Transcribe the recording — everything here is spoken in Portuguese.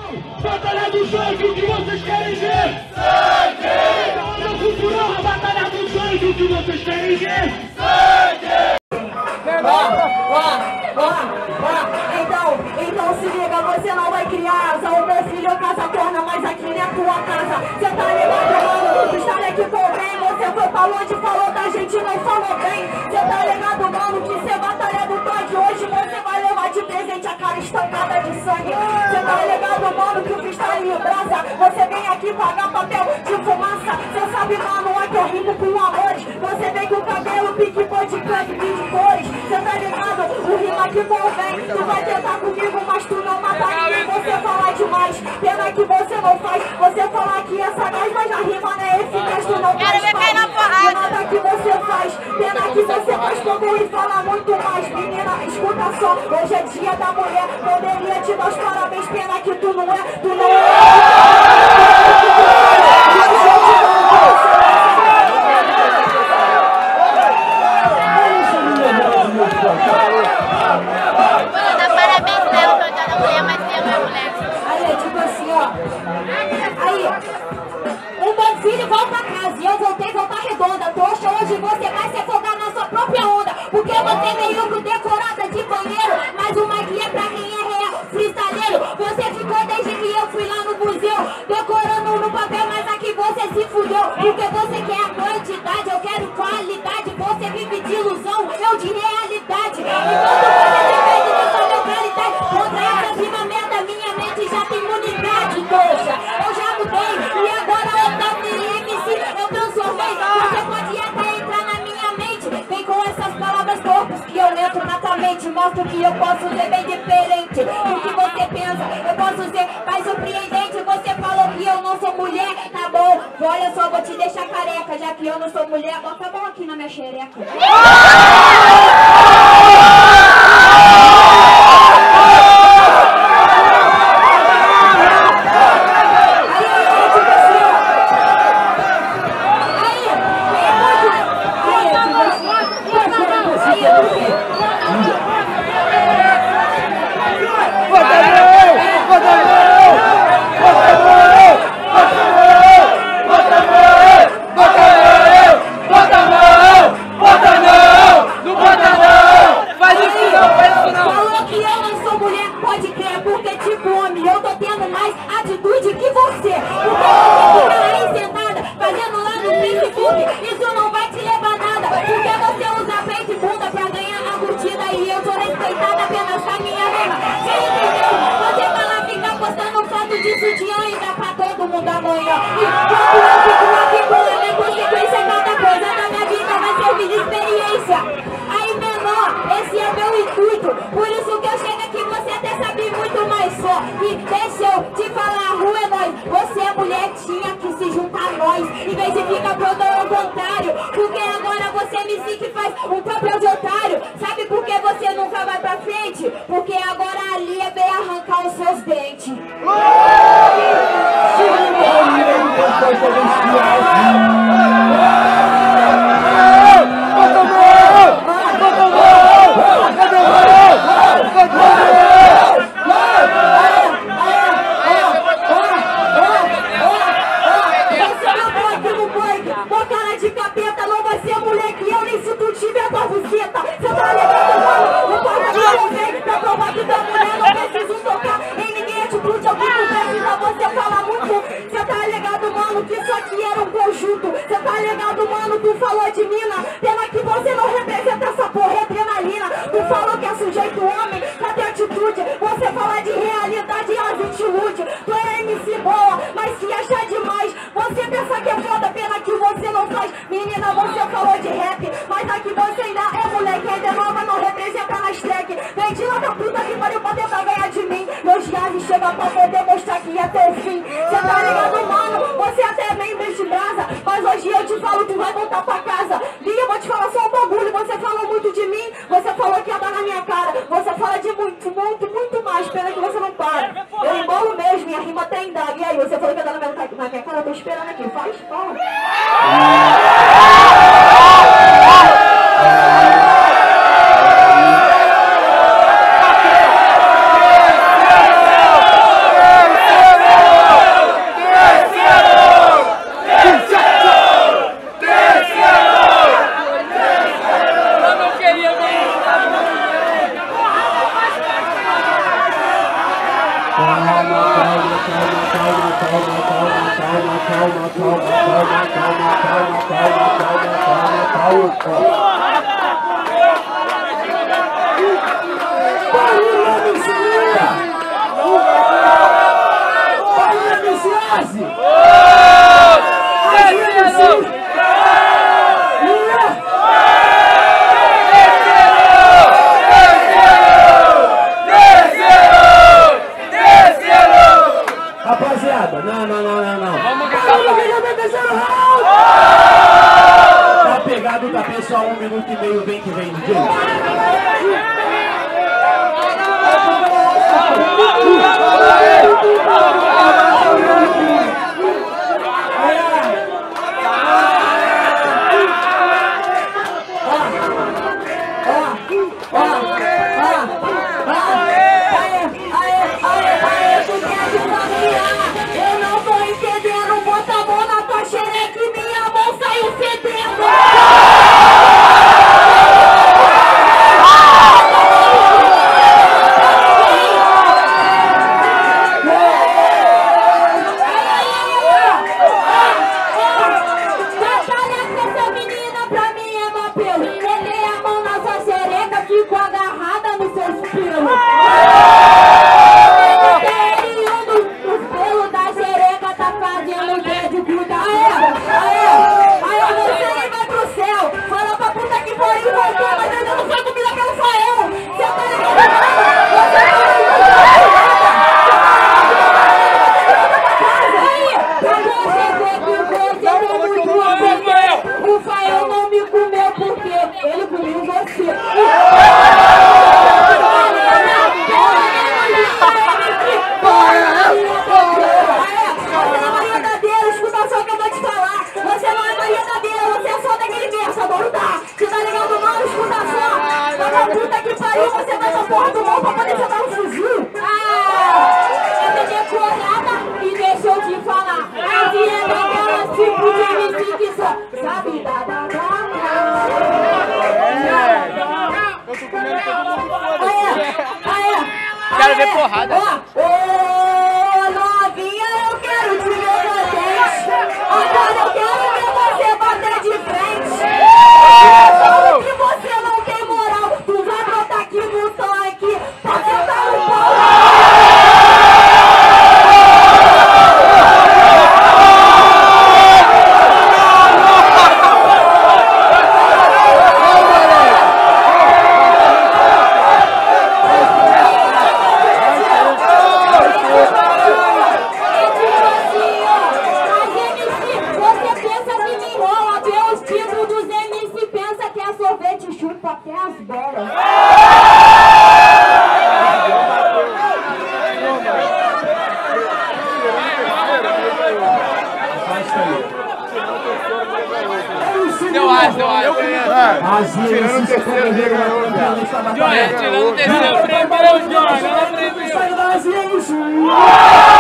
Batalha do sangue, o que vocês querem ver? Sangue! Onda cultural, a batalha do sangue, o que vocês querem ver? Sangue! Então se liga, você não vai criar asa. O meu filho casa torna, mas aqui não é tua casa. Cê tá ligado, mano? Tu está aqui com bem. Você foi pra longe, falou da gente, não falou bem. Cê tá ligado, mano? Que cê batalha do toque. Hoje você vai levar de presente a cara estancada de sangue. Cê tá ligado, mano? Que o freestyle brasa. Você vem aqui pagar papel de fumaça. Cê sabe, mano, é que eu rimo com amores. Você vem com o cabelo, pique, pode canto, de cores. Cê tá ligado? O rima que convém. Tu vai tentar comigo, mas tu não mata ninguém. Você fala demais, pena que você não faz. Você fala que é sagaz, mas a rima não é eficaz. Tu não faz mais. Nada que você faz, pena que você faz pouco e fala muito mais. Menina, escuta só, hoje é dia da mulher. Poderia te dar os parabéns, pena que tu não é. Tu não é. Hoje você vai se afogar na sua própria onda. Porque você veio decorada de banheiro. Mas o Mike é pra quem é real, freestyleiro. Você ficou desde que eu fui lá no museu, decorando no papel, mas aqui você se fudeu. Porque você quer a quantidade, eu quero qualidade. Você vive de ilusão, eu de realidade. Enquanto você depende dessa localidade, contra essa rima merda, minha mente já tem imunidade, doxa. Eu já mudei, e agora eu tô MC, eu transformei. Você pode até entrar na minha mente, vem com essas palavras corpos que eu entro na tua mente. Mostro que eu posso ser bem diferente do que você pensa. Eu posso ser mais surpreendente. Você falou que eu não sou mulher, tá bom? Olha só, vou te deixar careca, já que eu não sou mulher. Bota a mão aqui na minha xereca. Em vez de ficar pronto ao contrário, porque agora você me siga e faz um papel de otário. Sabe por que você nunca vai pra frente? Porque agora ali é bem arrancar os seus dentes. Tu falou de mina, pena que você não representa essa porra, é adrenalina. Tu falou que é sujeito homem, cadê atitude? Você fala de realidade e atitude. Tu é MC boa, mas se acha demais. Você pensa que é foda, pena que você não faz. Menina, você falou de rap, mas aqui você ainda é moleque, ainda é nova, não representa nas track. Vem de lá da puta que pariu pra tentar ganhar de mim. Meus gases chegam pra poder mostrar que é teu fim. Cê tá ligado, mano? Você até vem de brasa, mas hoje eu te falo, tu vai voltar pra casa. Lia, eu vou te falar só um bagulho. Você falou muito de mim, você falou que ia dar na minha cara. Você fala de muito mais, pena que você não para. Eu embolo mesmo, minha rima até indaga. E aí, você falou que ia dar na minha cara, eu tô esperando aqui. Faz? Fala. Rapaziada, não. Vamos gritar. Tá pegado, tá pessoal, 1 minuto e meio, vem que vem, Eu não tô entendendo, bota a mão na tua xereca e minha mão saiu fedendo. Essa menina pra mim é uma pelo. Botei a mão na sua xereca, ficou agarrada no seu espelho. Os pelos da xereca tá fazendo dedo grudar. Aí você nem vai pro céu. Fala pra puta que pariu, voltou, mas ainda não foi comida pelo Fael. Você tá ligado? Você tá o Fael não me comeu porque ele comeu você. Você não é Maria da Deus, escuta só o que eu vou te falar. Você não é Maria da Deus, você é só daquele versador, tá? Você tá ligado, mano? Escuta só. Vai pra puta que pariu, você vai pra porra do mão pra poder jogar um fuzil. É decorada e deixa eu te falar. A vida é daquela tipo de MC que só sabe dar. Quero ver porrada. Ô, novinha, eu quero te ver potente. Agora eu quero ver você bater de frente. Como que você não tem moral? Tu vai brotar aqui no tanque pra botar o pau. Chupa até as bolas. Deu ar. Tirando o terceiro, tirando o terceiro, prendeu, Johnny, ela prendeu.